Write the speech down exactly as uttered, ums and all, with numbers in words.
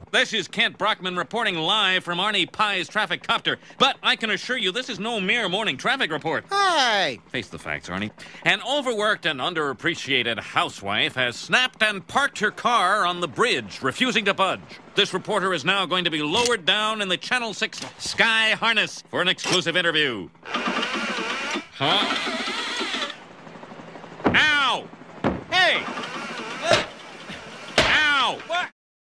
This is Kent Brockman reporting live from Arnie Pye's traffic copter. But I can assure you this is no mere morning traffic report. Hey! Face the facts, Arnie. An overworked and underappreciated housewife has snapped and parked her car on the bridge, refusing to budge. This reporter is now going to be lowered down in the Channel six Sky Harness for an exclusive interview. Huh?